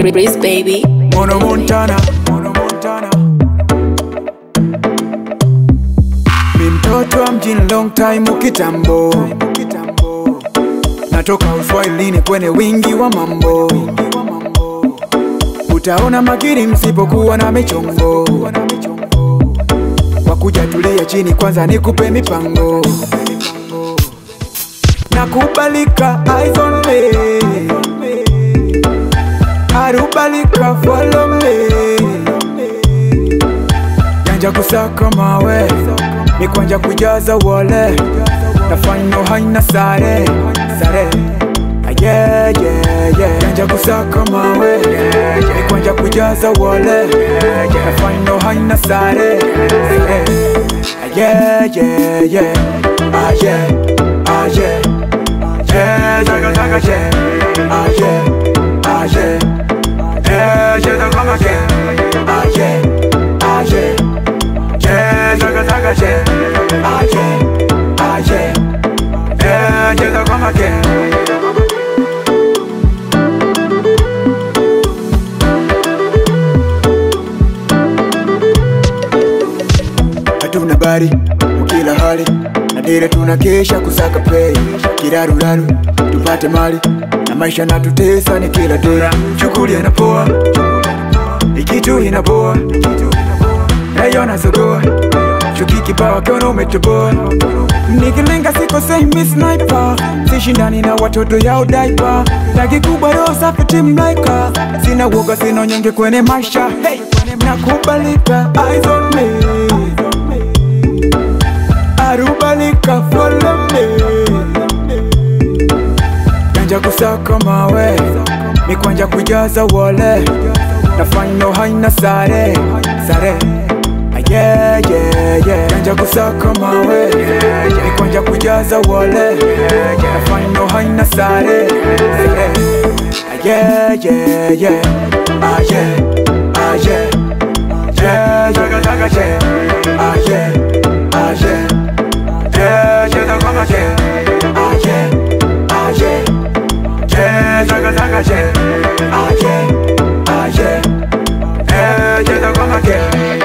Breeze baby. Mono Montana, Mono Montana. Mi mtoto wa mjini long time ukitambo. Natoka uswahilini kwenye wingi wa mambo. Utaona magiri msipokuwa na michongo. Wakuja tulia chini kwanza nikupe mipango. Nakubalika eyes on me, arubalika follow me. Yanja kusaka mawe, mikwanja kujaza wale. Nafanya haina sare, sare. Yeah, yeah, yeah. Yanja kusaka mawe, mikwanja kujaza wale. Nafanya haina sare, sare. Yeah, yeah, yeah. Ah yeah, ah yeah. Yeah, jaga jaga yeah. Ah yeah, ah yeah. Yeah, jaga jaga yeah. Ah yeah, ah yeah. Yeah, jaga jaga yeah. Ah yeah, ah yeah. Yeah, jaga jaga yeah. Hatuna bari, kila hali nadire tunakesha kusaka pay. Kiraruraru, tupate mali na maisha na tutesa ni kila day. Chukuli anapoa, ikitu inaboa, nayona sogoa. Chuki kipawa kiona umetoboa. Nikilenga siko say miss sniper. Sishindani na watoto yao diaper. Lagi kubwa roho safi team laika. Sina woga sina nyonge kwenye maisha. Hey, nakubalika eyes on me, arubalika follow me. Yanja kusaka mawe, mikwanja kujaza wale. Nafanya haina sare, sare. Yeah, yeah, yeah. Yanja kusaka mawe, mikwanja kujaza wale. Nafanya haina sare, sare. Yeah, yeah, yeah. Ah yeah, ah yeah. Yeah, jaga jaga yeah. Ah yeah, ah yeah. Yeah, jaga jaga yeah. Ah yeah, ah yeah. Yeah, jaga jaga yeah. Ah yeah, ah yeah. Yeah, jaga jaga yeah.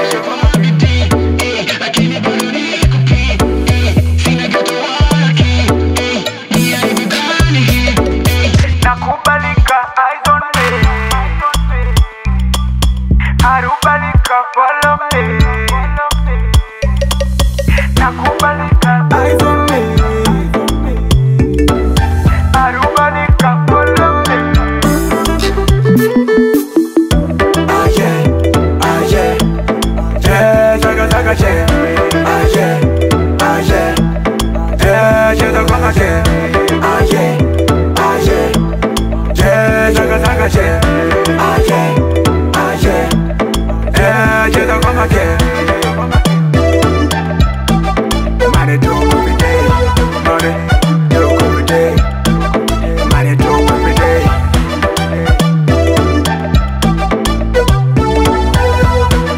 Nakubalika eyes on me, arubalika follow me. Nakubalika eyes on me, arubalika follow me. Ah yeah, ah yeah. Yeah, jaga jaga yeah. Ah yeah, ah yeah. Yeah, jaga jaga yeah. Ah yeah, ah yeah. Yeah, jaga jaga yeah. Ah yeah, ah yeah. Yeah, jaga jaga yeah. Money talk every day, money talk every day, money talk every day.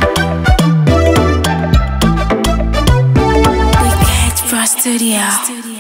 Big Cat Pro Studio.